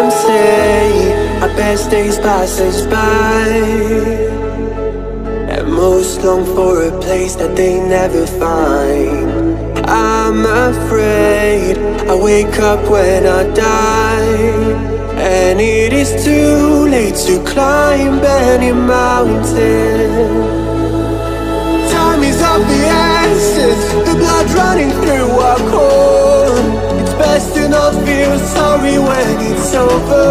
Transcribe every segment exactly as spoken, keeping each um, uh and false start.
Some say our best days pass us by, and most long for a place that they never find. I'm afraid I wake up when I die, and it is too late to climb any mountain. Time is of the essence, the blood running through our core. It's best to not feel sorry when it's over.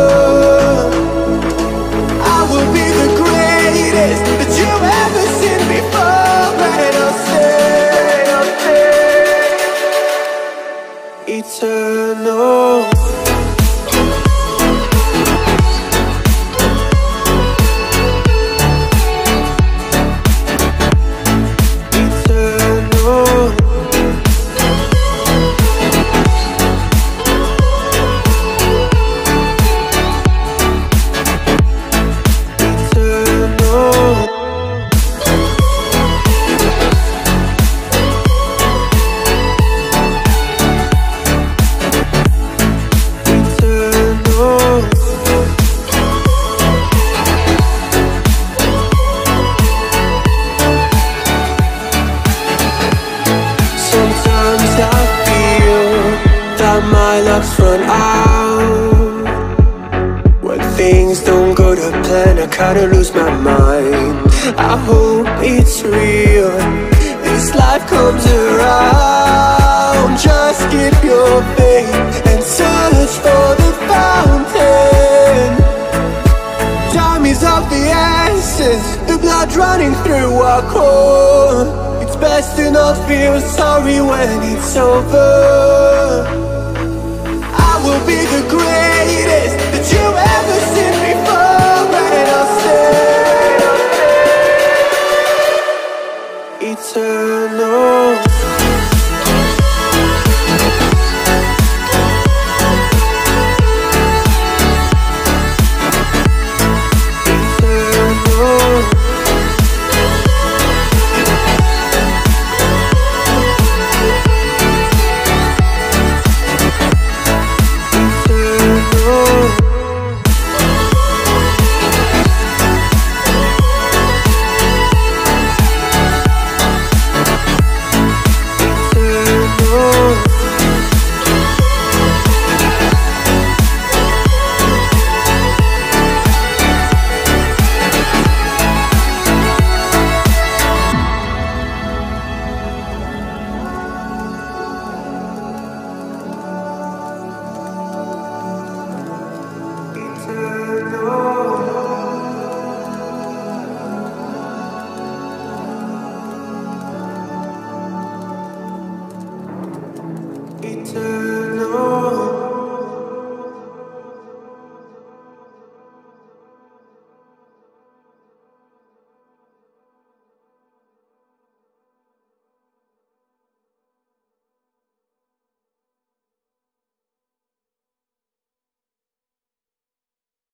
I will be the greatest that you've ever seen before, and I'll stay, I'll stay eternal. My luck's run out. When things don't go to plan, I kinda lose my mind. I hope it's real, this life comes around. Just keep your faith and search for the fountain. Time is of the essence, the blood running through our core. It's best to not feel sorry when it's over. Will be the